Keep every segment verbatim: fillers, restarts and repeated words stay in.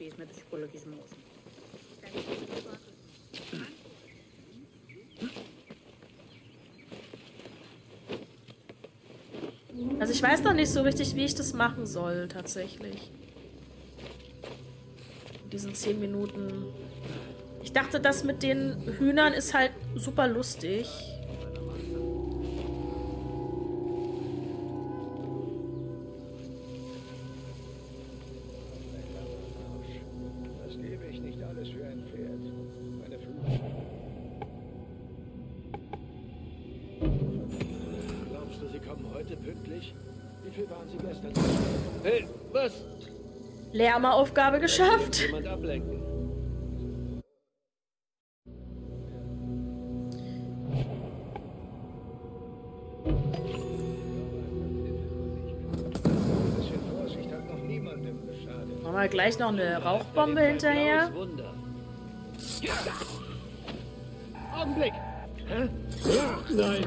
συμφωνείς με τους υπολογισμούς. Also ich weiß noch nicht so richtig, wie ich das machen soll, tatsächlich. In diesen zehn Minuten. Ich dachte, das mit den Hühnern ist halt super lustig. Das gebe ich nicht alles für ein Pferd. Meine Füße. Glaubst du, sie kommen heute pünktlich? Wie viel waren sie gestern? Hey, was? Lärmaufgabe geschafft. Jemand ablenken. Machen wir gleich noch eine Rauchbombe hinterher. Augenblick! Hä? Nein!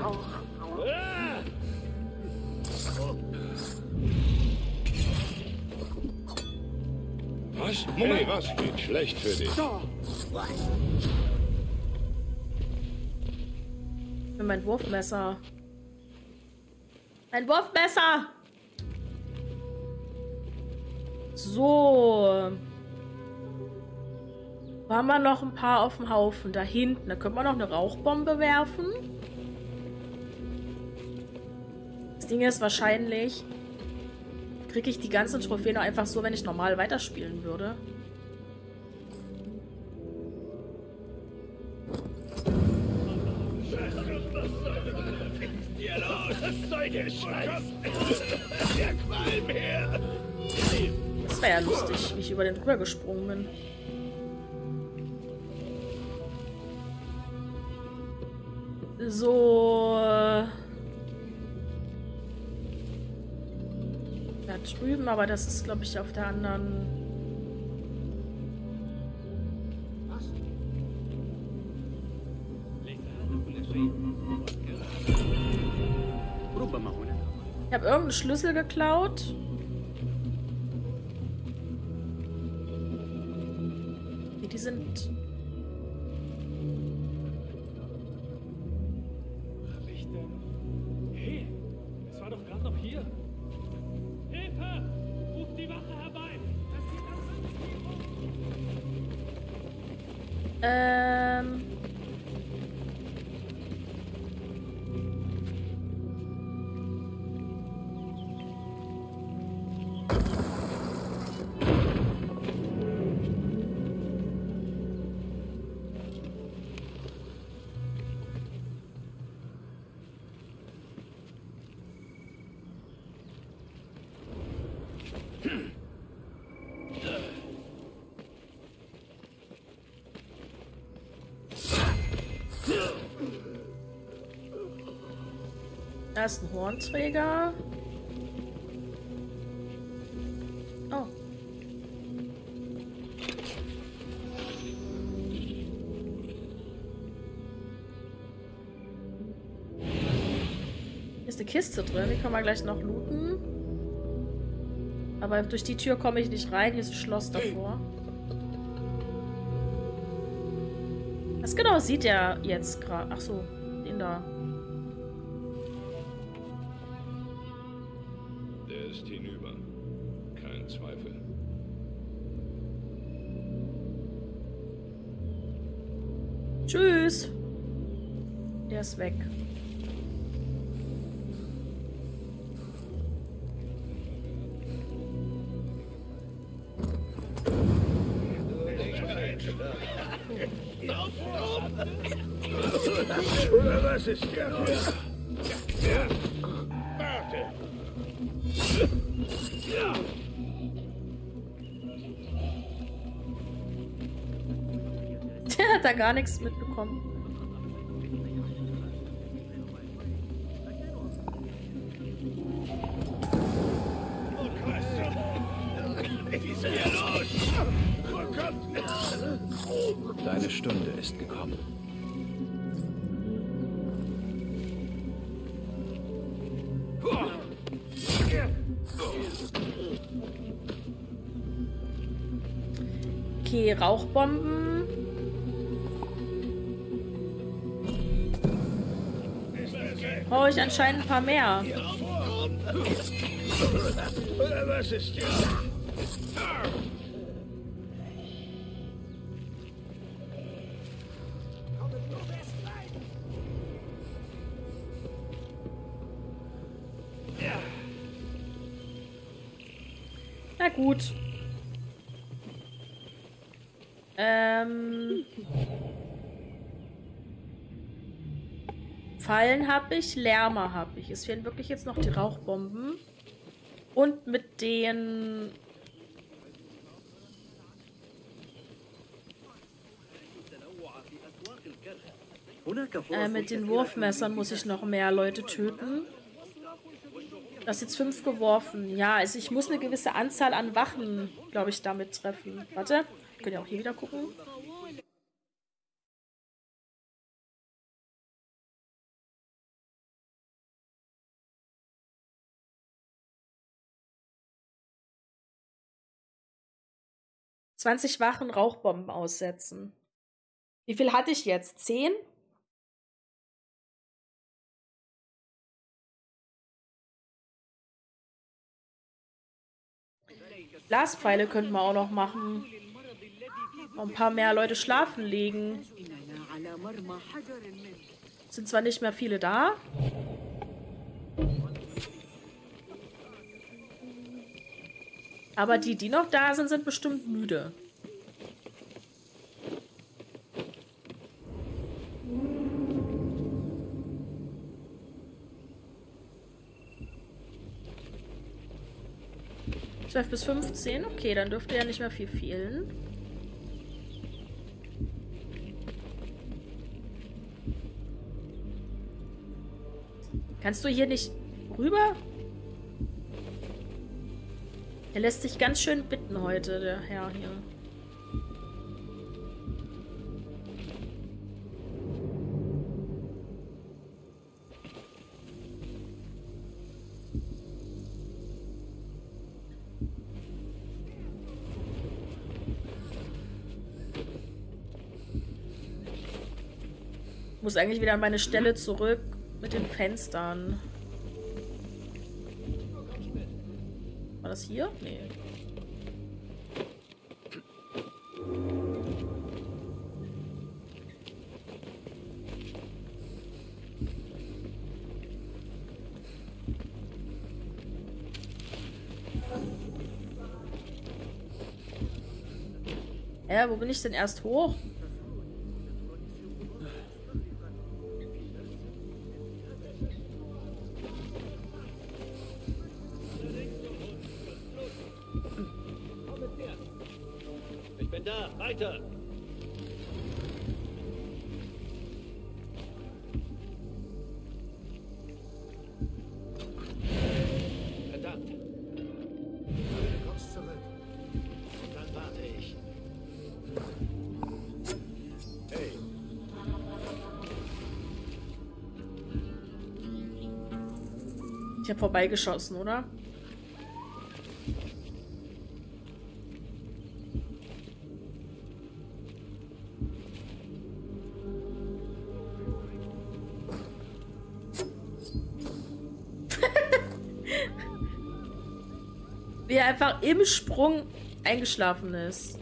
Was? Hey, was geht schlecht für dich? Für mein Wurfmesser. Mein Wurfmesser! So. Wo haben wir noch ein paar auf dem Haufen? Da hinten. Da können wir noch eine Rauchbombe werfen. Das Ding ist wahrscheinlich, kriege ich die ganzen Trophäen einfach so, wenn ich normal weiterspielen würde. Was soll der Scheiß? Der Qualm her! Das wäre ja lustig, wie ich über den drüber gesprungen bin. So. Da drüben, aber das ist, glaube ich, auf der anderen. Ich habe irgendeinen Schlüssel geklaut. Die sind... Wo hab ich denn? Hey, es war doch gerade noch hier. Hilfe! Ruf die Wache herbei! Das geht das Ähm... Da ist ein Hornträger. Oh. Hier ist eine Kiste drin, die können wir gleich noch looten. Aber durch die Tür komme ich nicht rein, hier ist ein Schloss davor. Was genau sieht der jetzt gerade? Ach so, den da. Der ist hinüber. Kein Zweifel. Tschüss. Der ist weg. Oder was ist der? Ja. Warte. Ja. Der hat da gar nichts mitbekommen. Deine Stunde ist gekommen. Okay, Rauchbomben. Brauche ich anscheinend ein paar mehr. Was ist hier? Na gut. Ähm... Fallen habe ich, Lärme habe ich. Es fehlen wirklich jetzt noch die Rauchbomben. Und mit den... Äh, mit den Wurfmessern muss ich noch mehr Leute töten. Das ist jetzt fünf geworfen. Ja, also ich muss eine gewisse Anzahl an Wachen, glaube ich, damit treffen. Warte, könnt ihr auch hier wieder gucken. zwanzig Wachen Rauchbomben aussetzen. Wie viel hatte ich jetzt? zehn? Glaspfeile könnten wir auch noch machen. Noch ein paar mehr Leute schlafen legen. Sind zwar nicht mehr viele da. Aber die, die noch da sind, sind bestimmt müde. zwölf bis fünfzehn, okay, dann dürfte ja nicht mehr viel fehlen. Kannst du hier nicht rüber? Er lässt sich ganz schön bitten heute, der Herr hier. Ich muss eigentlich wieder an meine Stelle zurück mit den Fenstern. War das hier? Nee. Äh, wo bin ich denn erst hoch? Da, weiter! Verdammt! Du kommst zurück. Dann warte ich. Hey! Ich habe vorbeigeschossen, oder? Wie er einfach im Sprung eingeschlafen ist.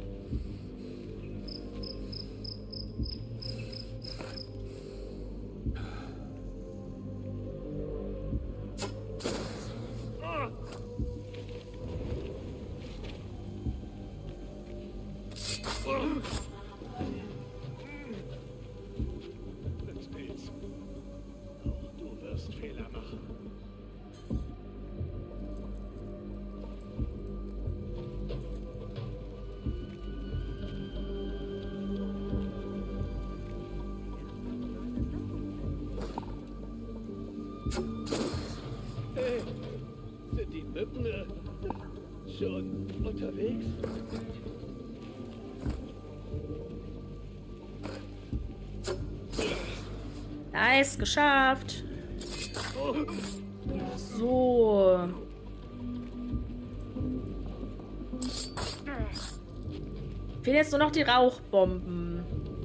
Auch du wirst Fehler machen. Hey, sind die Mücken äh, schon unterwegs? Nice, geschafft. So. Fehlen jetzt nur noch die Rauchbomben.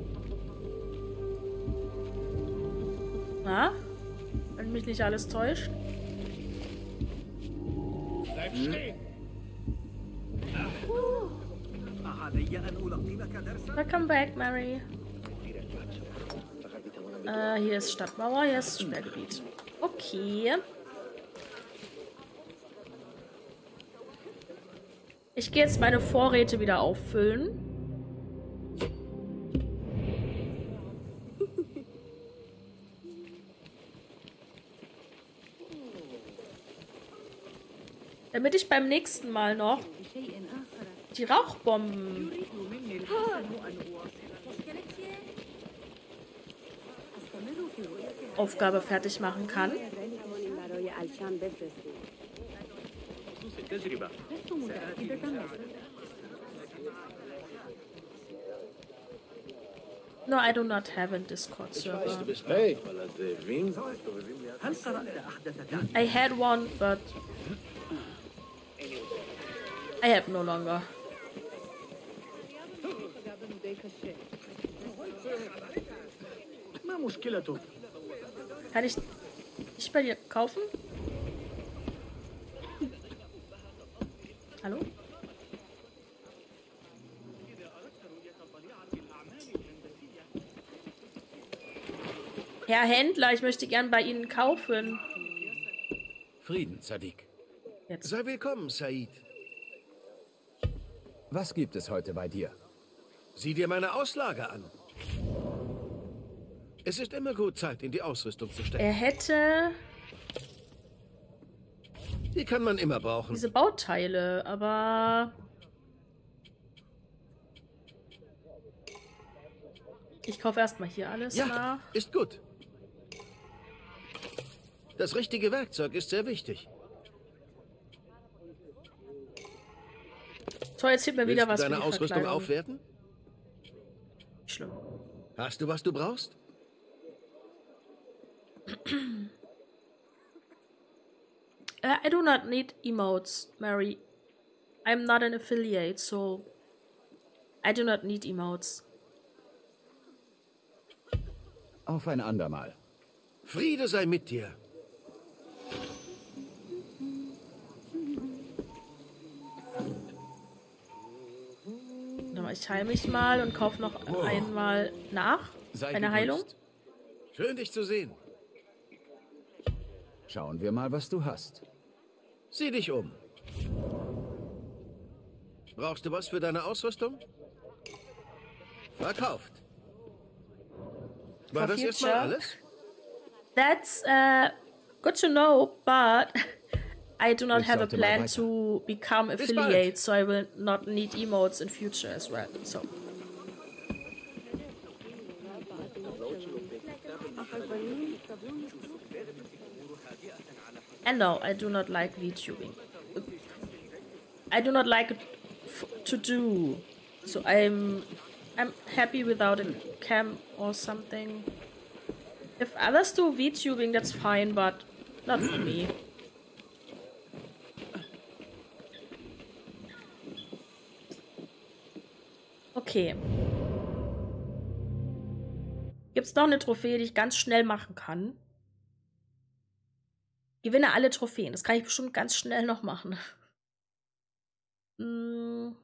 Na? Wenn mich nicht alles täuscht. Bleib stehen! Welcome back, Mary. Äh, hier ist Stadtmauer, hier ist Sperrgebiet. Okay. Ich gehe jetzt meine Vorräte wieder auffüllen. Damit ich beim nächsten Mal noch die Rauchbomben Aufgabe fertig machen kann. No, I do not have a Discord server. Hey, I had one, but I have no longer. Kann ich nicht bei dir kaufen? Hallo? Herr Händler, ich möchte gern bei Ihnen kaufen. Frieden, Sadiq. Jetzt. sei willkommen, Said. Was gibt es heute bei dir? Sieh dir meine Auslage an. Es ist immer gut, Zeit in die Ausrüstung zu stecken. Er hätte Die kann man immer brauchen. diese Bauteile, aber ich kaufe erstmal hier alles Ja, nach. ist gut. Das richtige Werkzeug ist sehr wichtig. So, jetzt sieht mir wieder Willst was du für deine die Ausrüstung Verkleidung. aufwerten? Schlimm. Hast du, was du brauchst? Uh, I do not need emotes, Mary. I'm not an affiliate, so I do not need emotes. Auf ein andermal. Friede sei mit dir. Ich heile mich mal und kaufe noch Wow. einmal nach. Sei Eine Heilung. gegrüßt. Schön, dich zu sehen. Schauen wir mal, was du hast. Sieh dich um. Brauchst du was für deine Ausrüstung? Verkauft. War For das erstmal future. alles? That's uh, good to know, but I do not Ich have a sollte mal plan weiter. to become Bis affiliate, bald. so I will not need emotes in future as well. So. And no, I do not like VTubing. I do not like it f to do. So I'm I'm happy without a cam or something. If others do VTubing, that's fine, but not for me. Okay. Gibt es noch eine Trophäe, die ich ganz schnell machen kann? Gewinne alle Trophäen. Das kann ich bestimmt ganz schnell noch machen. Hm.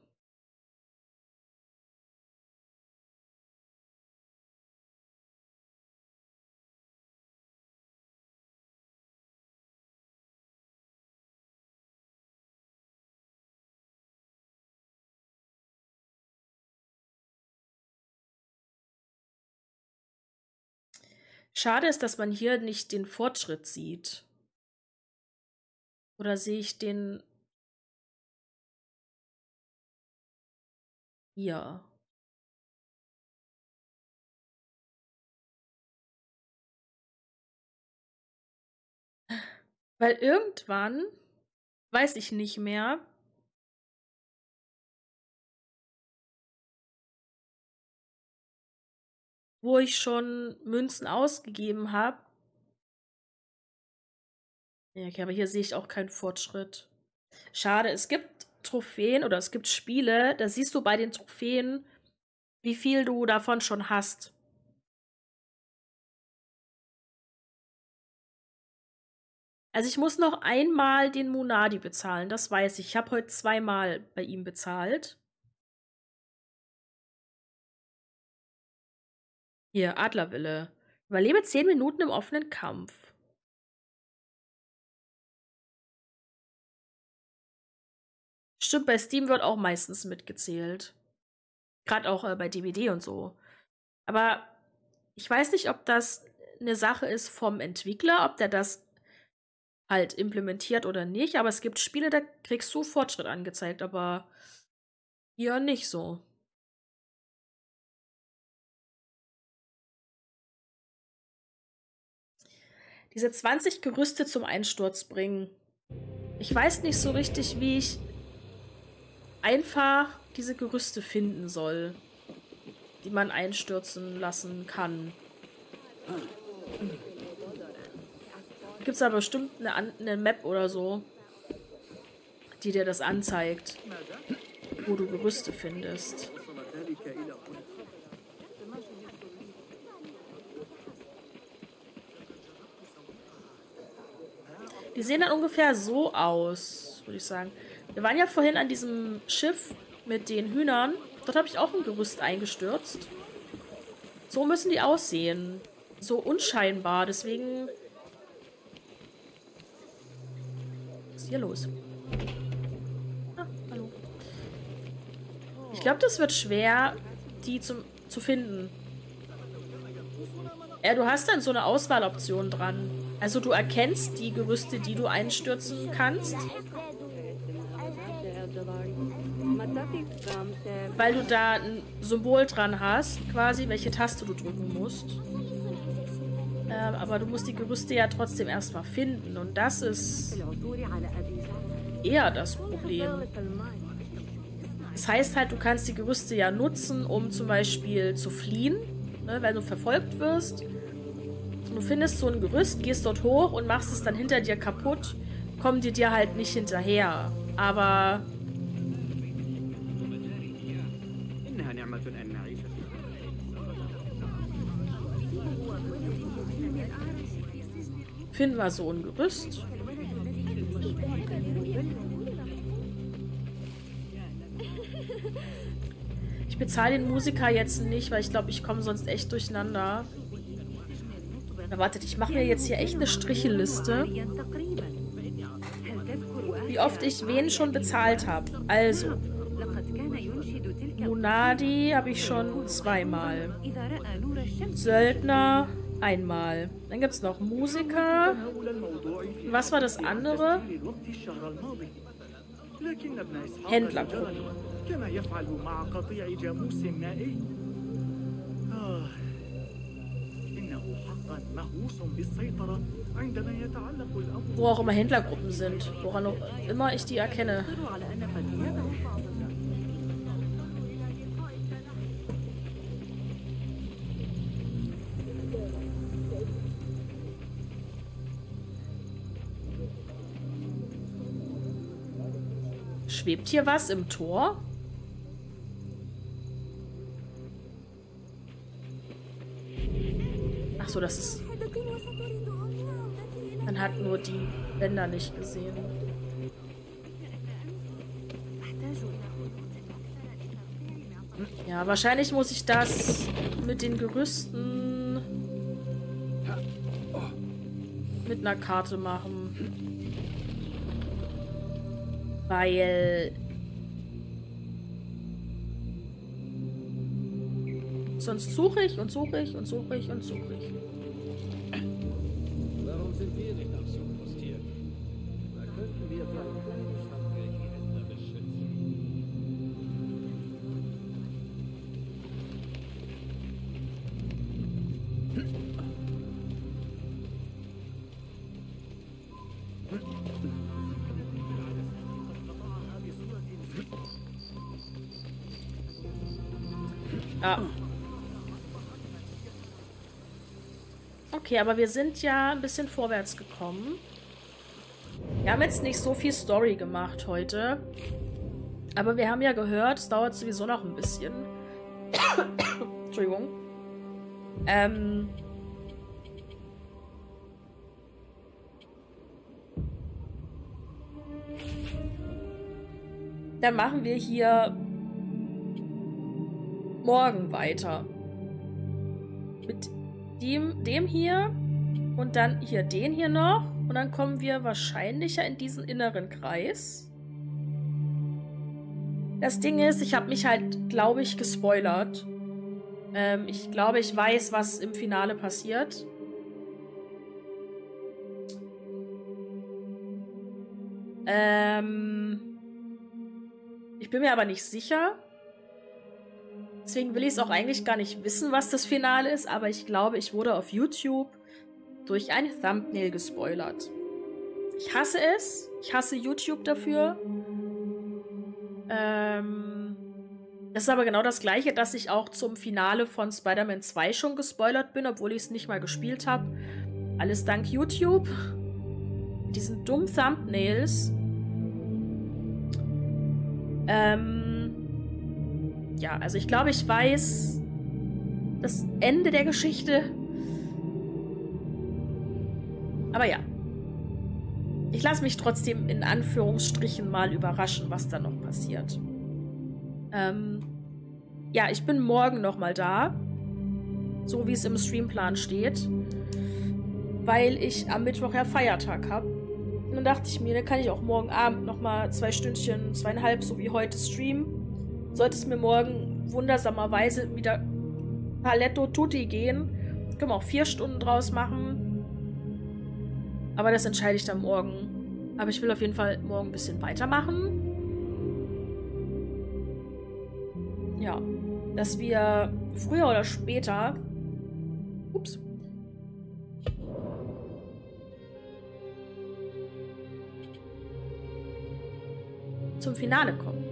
Schade ist, dass man hier nicht den Fortschritt sieht. Oder sehe ich den hier? Weil irgendwann, weiß ich nicht mehr, wo ich schon Münzen ausgegeben habe. Ja, okay, aber hier sehe ich auch keinen Fortschritt. Schade, es gibt Trophäen oder es gibt Spiele, da siehst du bei den Trophäen, wie viel du davon schon hast. Also ich muss noch einmal den Munadi bezahlen, das weiß ich. Ich habe heute zweimal bei ihm bezahlt. Hier, Adlerwille. Überlebe zehn Minuten im offenen Kampf. Stimmt, bei Steam wird auch meistens mitgezählt. Gerade auch äh, bei D V D und so. Aber ich weiß nicht, ob das eine Sache ist vom Entwickler, ob der das halt implementiert oder nicht. Aber es gibt Spiele, da kriegst du Fortschritt angezeigt, aber hier nicht so. Diese zwanzig Gerüste zum Einsturz bringen. Ich weiß nicht so richtig, wie ich einfach diese Gerüste finden soll, die man einstürzen lassen kann. Gibt es aber bestimmt eine, eine Map oder so, die dir das anzeigt, wo du Gerüste findest. Die sehen dann ungefähr so aus, würde ich sagen. Wir waren ja vorhin an diesem Schiff mit den Hühnern. Dort habe ich auch ein Gerüst eingestürzt. So müssen die aussehen. So unscheinbar, deswegen... Was ist hier los? Ah, hallo. Ich glaube, das wird schwer, die zum, zu finden. Ja, du hast dann so eine Auswahloption dran. Also du erkennst die Gerüste, die du einstürzen kannst. Weil du da ein Symbol dran hast, quasi, welche Taste du drücken musst. Ähm, aber du musst die Gerüste ja trotzdem erstmal finden. Und das ist eher das Problem. Das heißt halt, du kannst die Gerüste ja nutzen, um zum Beispiel zu fliehen, ne, wenn du verfolgt wirst. Du findest so ein Gerüst, gehst dort hoch und machst es dann hinter dir kaputt, kommen die dir halt nicht hinterher. Aber finden wir so ein Gerüst. Ich bezahle den Musiker jetzt nicht, weil ich glaube, ich komme sonst echt durcheinander. Na, wartet, ich mache mir jetzt hier echt eine Stricheliste, wie oft ich wen schon bezahlt habe. Also, Munadi habe ich schon zweimal. Söldner einmal. Dann gibt es noch Musiker. Was war das andere? Händlergruppen. Wo auch immer Händlergruppen sind, woran auch immer ich die erkenne. Schwebt hier was im Tor? Ach so, das ist... Man hat nur die Bänder nicht gesehen. Ja, wahrscheinlich muss ich das mit den Gerüsten mit einer Karte machen. Weil... Sonst suche ich und suche ich und suche ich und suche ich. Warum sind wir nicht auf Such postiert? Da könnten wir Händler beschützen. Ah. Okay, aber wir sind ja ein bisschen vorwärts gekommen. Wir haben jetzt nicht so viel Story gemacht heute. Aber wir haben ja gehört, es dauert sowieso noch ein bisschen. Entschuldigung. Ähm... Dann machen wir hier morgen weiter. Mit dem, dem hier und dann hier den hier noch. Und dann kommen wir wahrscheinlich ja in diesen inneren Kreis. Das Ding ist, ich habe mich halt, glaube ich, gespoilert. Ähm, ich glaube, ich weiß, was im Finale passiert. Ähm... Ich bin mir aber nicht sicher. Deswegen will ich es auch eigentlich gar nicht wissen, was das Finale ist. Aber ich glaube, ich wurde auf YouTube durch ein Thumbnail gespoilert. Ich hasse es. Ich hasse YouTube dafür. Ähm, das ist aber genau das Gleiche, dass ich auch zum Finale von Spider-Man zwei schon gespoilert bin, obwohl ich es nicht mal gespielt habe. Alles dank YouTube. Mit diesen dummen Thumbnails. Ähm, ja, also ich glaube, ich weiß das Ende der Geschichte. Aber ja. Ich lasse mich trotzdem in Anführungsstrichen mal überraschen, was da noch passiert. Ähm, ja, ich bin morgen nochmal da. So wie es im Streamplan steht. Weil ich am Mittwoch ja Feiertag habe. Und dann dachte ich mir, dann kann ich auch morgen Abend nochmal zwei Stündchen, zweieinhalb, so wie heute streamen. Sollte es mir morgen wundersamerweise wieder Paletto Tutti gehen, können wir auch vier Stunden draus machen. Aber das entscheide ich dann morgen. Aber ich will auf jeden Fall morgen ein bisschen weitermachen. Ja, dass wir früher oder später... Ups. zum Finale kommen.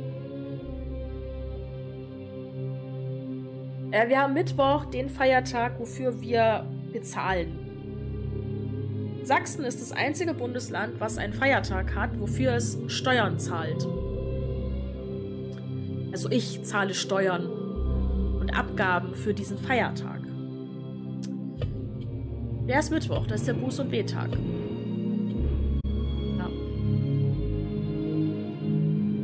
Äh, wir haben Mittwoch den Feiertag, wofür wir bezahlen. Sachsen ist das einzige Bundesland, was einen Feiertag hat, wofür es Steuern zahlt. Also ich zahle Steuern und Abgaben für diesen Feiertag. Der ist Mittwoch, das ist der Buß- und Betag.